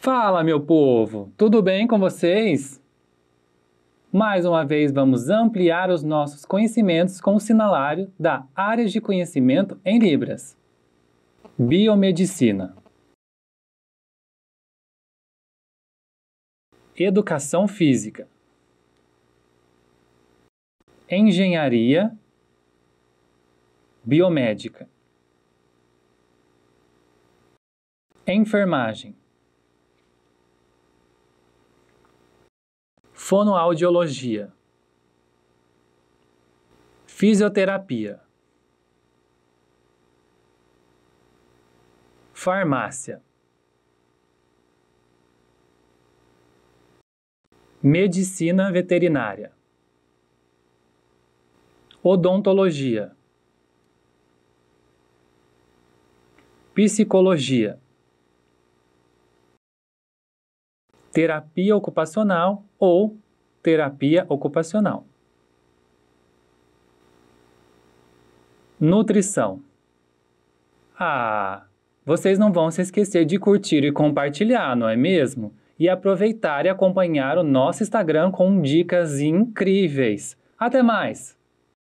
Fala, meu povo! Tudo bem com vocês? Mais uma vez vamos ampliar os nossos conhecimentos com o sinalário da área de conhecimento em Libras. Biomedicina. Educação física. Engenharia biomédica. Enfermagem. Fonoaudiologia. Fisioterapia. Farmácia. Medicina veterinária. Odontologia. Psicologia. Terapia ocupacional ou terapia ocupacional. Nutrição. Vocês não vão se esquecer de curtir e compartilhar, não é mesmo? E aproveitar e acompanhar o nosso Instagram com dicas incríveis. Até mais!